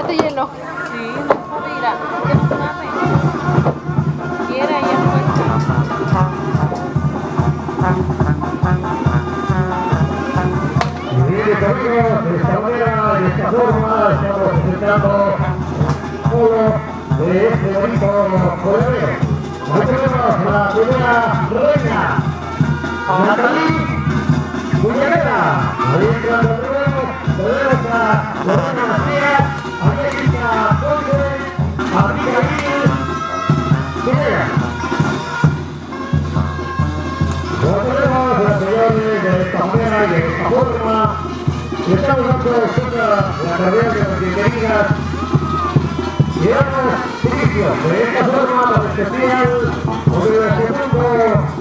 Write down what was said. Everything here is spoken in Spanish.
este hielo. Sí, no sabe, mira, que no sabe. Quiere ahí afuera. Y bien, amigos, de esta manera, de esta forma, estamos presentando uno de este bonito corredor. Hoy tenemos la primera reina, Natalie Muñeca. Ahí entrando primero, tenemos a Lorena Macías, a Jessica Conde, a Abigail Pineda. Como tenemos las señores de esta manera y de esta forma, le estamos dando toda la carrera de las bienvenidas y damos inicio de esta forma especial, porque el segundo